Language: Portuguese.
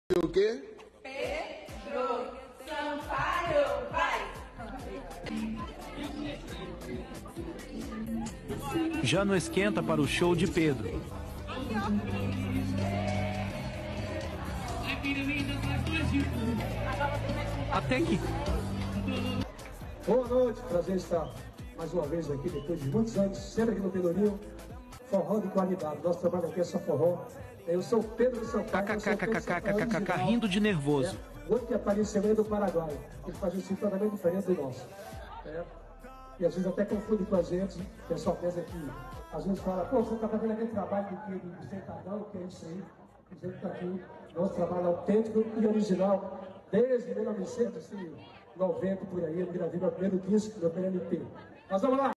O quê? Pedro Sampaio, vai! Já não esquenta para o show de Pedro. Até que... Boa noite, prazer estar mais uma vez aqui, depois de muitos anos, sempre aqui no Pelourinho. Forró de qualidade, nosso trabalho aqui é só forró. Eu sou o Pedro de São Paulo. KKKKKKKK, rindo de nervoso. O outro que apareceu é do Paraguai, ele faz um estilo totalmente diferente do nosso. E às vezes até confunde com a gente, o pessoal pensa que às vezes fala, pô, você está fazendo aquele trabalho de sentadão, que é isso aí. A gente está aqui, nosso trabalho autêntico e original, desde 1990 por aí, eu gravei meu primeiro disco, meu primeiro LP. Nós vamos lá!